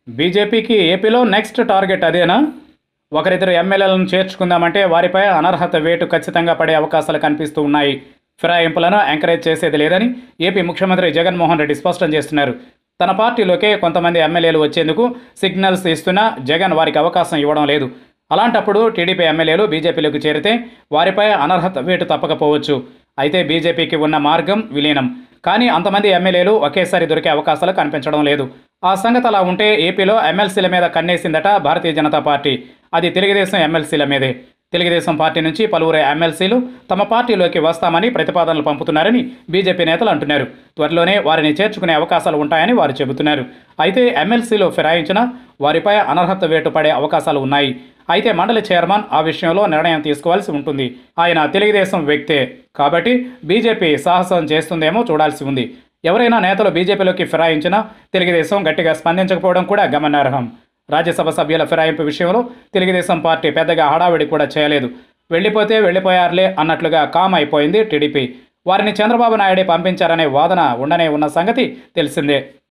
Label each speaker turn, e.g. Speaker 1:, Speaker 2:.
Speaker 1: బీజేపీకి ఏపీలో next target అదేనా? ఒకరిద్దరు ఎమ్మెల్యేలను చేర్చుకుందామంటే వారిపై అనర్హత వేటు ఖచ్చితంగా పడే అవకాశాలు కనిపిస్తూ ఉన్నాయి. ఫిరాయింపులను ఎంకరేజ్ చేసేది లేదని ఏపీ ముఖ్యమంత్రి జగన్మోహన్ రెడ్డి స్పష్టం చేస్తున్నారు. తన పార్టీలోకే కొంతమంది ఎమ్మెల్యేలు వచ్చేందుకు సిగ్నల్స్ ఇస్తున్నా జగన్ వారికి అవకాశం ఇవ్వడం లేదు. అలాంటప్పుడు టీడీపీ ఎమ్మెల్యేలు బీజేపీలోకి చేరితే వారిపై అనర్హత వేటు తప్పకపోవచ్చు. అయితే బీజేపీకి ఉన్న మార్గం విలీనం. కానీ అంతమంది ఎమ్మెల్యేలు ఒకేసారి దొరికే అవకాశాలు కనిపించడం లేదు. ఆ సంగతి అలా ఉంటే ఏపీలో ఎమ్మెల్సీల మీద కన్నేసిందట భారతీయ జనతా పార్టీ. అది తెలుగుదేశం ఎమ్మెల్సీల మీదే. తెలుగుదేశం పార్టీ నుంచి పలువురు ఎమ్మెల్సీలు తమ పార్టీలోకి వస్తామని ప్రతిపాదనలు పంపుతున్నారని బీజేపీ నేతలు అంటున్నారు. త్వరలోనే వారిని చేర్చుకునే అవకాశాలు ఉంటాయని వారు చెబుతున్నారు. అయితే ఎమ్మెల్సీలు ఫిరాయించినా వారిపై అనర్హత వేటు పడే అవకాశాలు ఉన్నాయి. అయితే మండలి చైర్మన్ ఆ విషయంలో నిర్ణయం తీసుకోవాల్సి ఉంటుంది. ఆయన తెలుగుదేశం వ్యక్తే కాబట్టి బీజేపీ సాహసం చేస్తుందేమో చూడాల్సి ఉంది. ఎవరైనా నేతలు బీజేపీలోకి ఫిరాయించినా తెలుగుదేశం గట్టిగా స్పందించకపోవడం కూడా గమనార్హం. రాజ్యసభ సభ్యుల ఫిరాయింపు విషయంలో తెలుగుదేశం పార్టీ పెద్దగా హడావిడి కూడా చేయలేదు. వెళ్ళిపోతే వెళ్ళిపోయారులే అన్నట్లుగా కామ్ అయిపోయింది టీడీపీ. వారిని చంద్రబాబు నాయుడే పంపించారనే వాదన ఉండనే ఉన్న సంగతి తెలిసిందే.